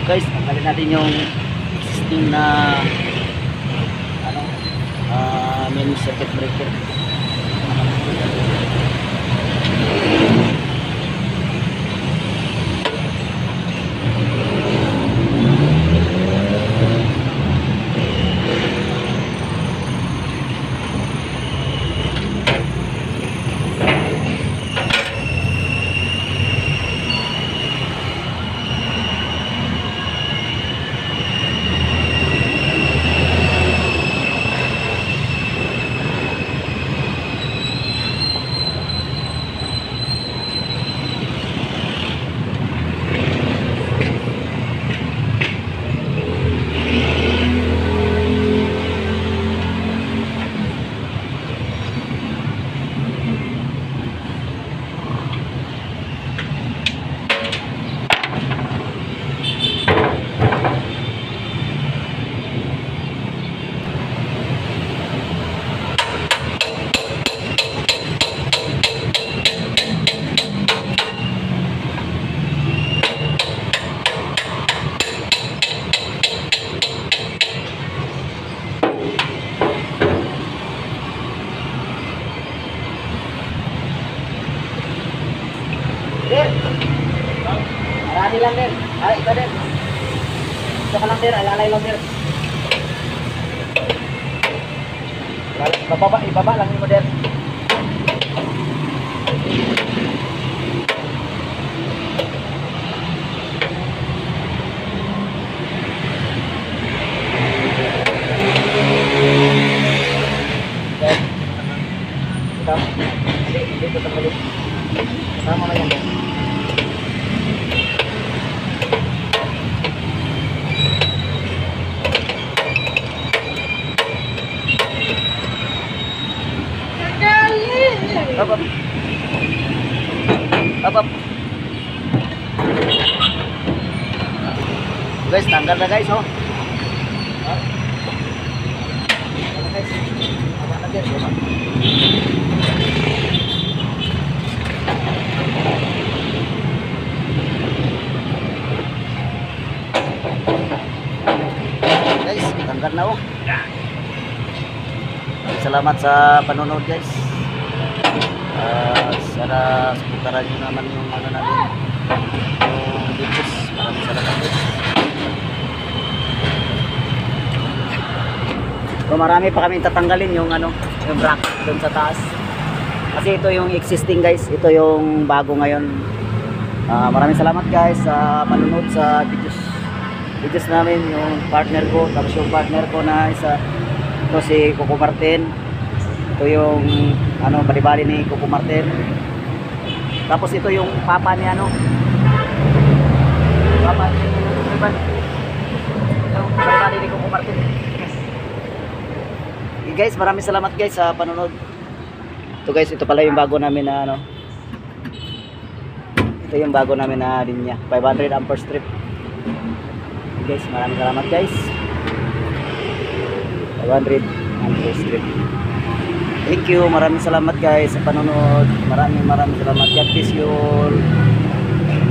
Guys, tanggalin natin yung existing na mini circuit breaker. Marami lang din. Ay, ito din. Ito ka lang din. Alalay lang din. Ibaba lang yung model. Ito. Hindi ito tanggalin. Kasama ka yan din. Up. Guys, tanggal na guys, oh. Guys, tanggal na, oh. Salamat sa panonood, guys. Sana supportahan nyo naman yung ano natin, yung videos. Maraming salamat, guys. So, marami pa kami tatanggalin yung ano, yung bracket doon sa taas. Kasi ito yung existing, guys. Ito yung bago ngayon. Maraming salamat, guys, sa panonood sa videos namin. Yung partner ko, tapos yung partner ko na isa, ito si Coco Martin. Ito yung ano, bali-bali ni Coco Martin. Tapos ito yung papa ni ano, papa ni yung bali-bali ni Coco Martin. Okay, guys, maraming salamat, guys, sa panonood. Ito, guys, ito pala yung bago namin na ano, ito yung bago namin na linya, 500 ampere strip. Okay, guys, maraming salamat, guys. 500 ampere strip. Thank you, maraming salamat, guys, sa panonood. Maraming salamat. God bless you all.